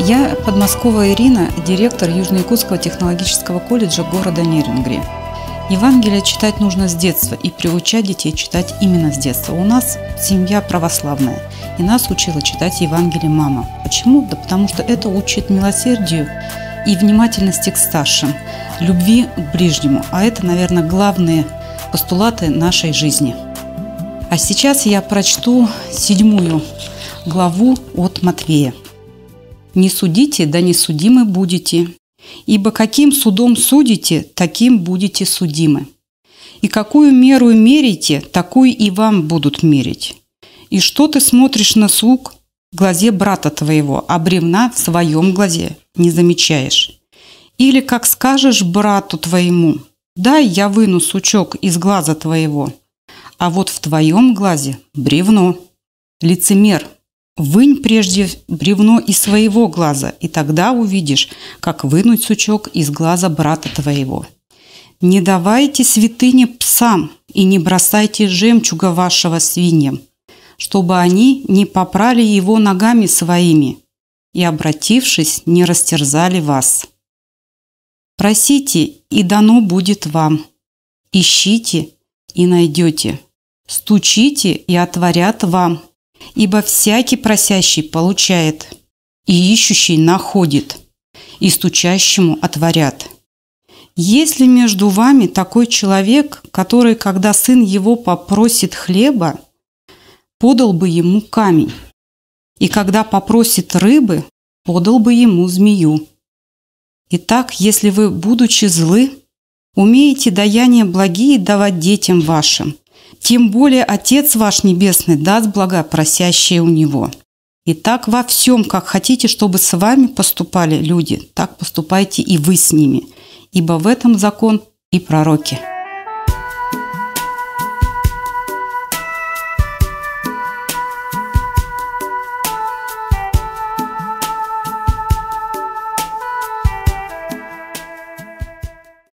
Я Подмосковая Ирина, директор Южно-Якутского технологического колледжа города Нерюнгри. Евангелие читать нужно с детства и приучать детей читать именно с детства. У нас семья православная, и нас учила читать Евангелие мама. Почему? Да потому что это учит милосердию и внимательности к старшим, любви к ближнему. А это, наверное, главные постулаты нашей жизни. А сейчас я прочту 7 главу от Матфея. «Не судите, да не судимы будете, ибо каким судом судите, таким будете судимы. И какую меру мерите, такую и вам будут мерить. И что ты смотришь на сук в глазе брата твоего, а бревна в своем глазе не замечаешь? Или как скажешь брату твоему: дай я выну сучок из глаза твоего, а вот в твоем глазе бревно. Лицемер, вынь прежде бревно из своего глаза, и тогда увидишь, как вынуть сучок из глаза брата твоего. Не давайте святыне псам и не бросайте жемчуга вашего свиньям, чтобы они не попрали его ногами своими и, обратившись, не растерзали вас. Просите, и дано будет вам. Ищите, и найдете. Стучите, и отворят вам. Ибо всякий просящий получает, и ищущий находит, и стучащему отворят. Есть ли между вами такой человек, который, когда сын его попросит хлеба, подал бы ему камень, и когда попросит рыбы, подал бы ему змею? Итак, если вы, будучи злы, умеете даяния благие давать детям вашим, тем более Отец ваш Небесный даст блага просящие у Него. Итак, во всем, как хотите, чтобы с вами поступали люди, так поступайте и вы с ними, ибо в этом закон и пророки».